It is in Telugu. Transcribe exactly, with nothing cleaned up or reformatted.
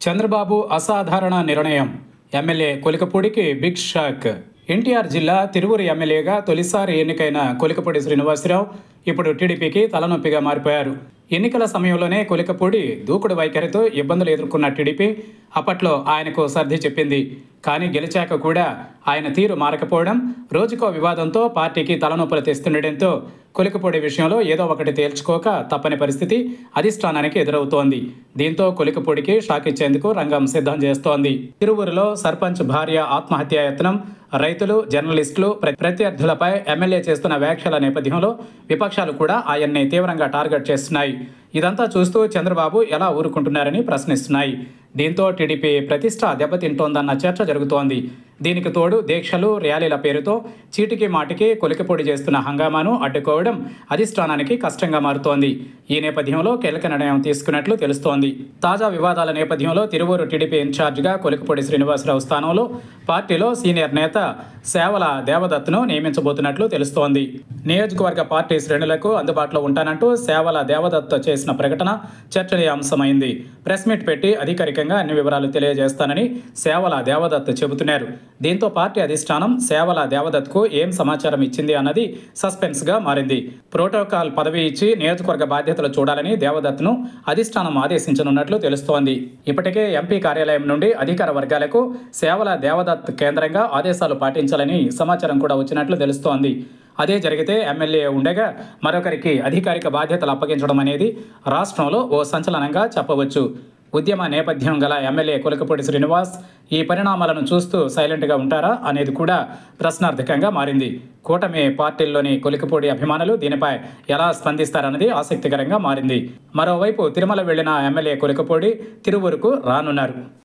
చంద్రబాబు అసాధారణ నిర్ణయం. ఎమ్మెల్యే కొలికపూడికి బిగ్ షాక్. ఎన్టీఆర్ జిల్లా తిరువూరు ఎమ్మెల్యేగా తొలిసారి ఎన్నికైన కొలికపూడి శ్రీనివాసరావు ఇప్పుడు టీడీపీకి తలనొప్పిగా మారిపోయారు. ఎన్నికల సమయంలోనే కొలికపూడి దూకుడు వైఖరితో ఇబ్బందులు ఎదుర్కొన్న టీడీపీ అప్పట్లో ఆయనకు సర్ది చెప్పింది. కానీ గెలిచాక కూడా ఆయన తీరు మారకపోవడం, రోజుకో వివాదంతో పార్టీకి తలనొప్పులు తెస్తుండటంతో కొలికపూడి విషయంలో ఏదో ఒకటి తేల్చుకోక తప్పని పరిస్థితి అధిష్టానానికి ఎదురవుతోంది. దీంతో కొలికపూడికి షాక్ ఇచ్చేందుకు రంగం సిద్ధం చేస్తోంది. తిరువూరులో సర్పంచ్ భార్య ఆత్మహత్యా యత్నం, రైతులు, జర్నలిస్టులు, ప్రత్యర్థులపై ఎమ్మెల్యే చేస్తున్న వ్యాఖ్యల నేపథ్యంలో విపక్షాలు కూడా ఆయన్ని తీవ్రంగా టార్గెట్ చేస్తున్నాయి. ఇదంతా చూస్తూ చంద్రబాబు ఎలా ఊరుకుంటున్నారని ప్రశ్నిస్తున్నాయి. దీంతో టీడీపీ ప్రతిష్ట దెబ్బతింటోందన్న చర్చ జరుగుతోంది. దీనికి తోడు దీక్షలు, ర్యాలీల పేరుతో చీటికి మాటికి కొలికపొడి చేస్తున్న హంగామాను అడ్డుకోవడం అధిష్టానానికి కష్టంగా మారుతోంది. ఈ నేపథ్యంలో కీలక నిర్ణయం తీసుకున్నట్లు తెలుస్తోంది. తాజా వివాదాల నేపథ్యంలో తిరువూరు టీడీపీ ఇన్ఛార్జిగా కొలికపొడి శ్రీనివాసరావు స్థానంలో పార్టీలో సీనియర్ నేత సేవల దేవదత్తును నియమించబోతున్నట్లు తెలుస్తోంది. నియోజకవర్గ పార్టీ శ్రేణులకు అందుబాటులో ఉంటానంటూ సేవల దేవదత్ చేసిన ప్రకటన చర్చనీయాంశమైంది. ప్రెస్ మీట్ పెట్టి అధికారికంగా అన్ని వివరాలు తెలియజేస్తానని సేవల దేవదత్ చెబుతున్నారు. దీంతో పార్టీ అధిష్టానం సేవల దేవదత్కు ఏం సమాచారం ఇచ్చింది అన్నది సస్పెన్స్గా మారింది. ప్రోటోకాల్ పదవి ఇచ్చి నియోజకవర్గ బాధ్యతలు చూడాలని దేవదత్ను అధిష్టానం ఆదేశించనున్నట్లు తెలుస్తోంది. ఇప్పటికే ఎంపీ కార్యాలయం నుండి అధికార వర్గాలకు సేవల దేవదత్ కేంద్రంగా ఆదేశాలు పాటించాలని సమాచారం కూడా వచ్చినట్లు తెలుస్తోంది. అదే జరిగితే ఎమ్మెల్యే ఉండగా మరొకరికి అధికారిక బాధ్యతలు అప్పగించడం అనేది రాష్ట్రంలో ఓ సంచలనంగా చెప్పవచ్చు. ఉద్యమ నేపథ్యం గల ఎమ్మెల్యే కొలికపూడి శ్రీనివాస్ ఈ పరిణామాలను చూస్తూ సైలెంట్గా ఉంటారా అనేది కూడా ప్రశ్నార్థకంగా మారింది. కూటమి పార్టీల్లోని కొలికపూడి అభిమానులు దీనిపై ఎలా స్పందిస్తారన్నది ఆసక్తికరంగా మారింది. మరోవైపు తిరుమల వెళ్లిన ఎమ్మెల్యే కొలికపూడి తిరువూరుకు రానున్నారు.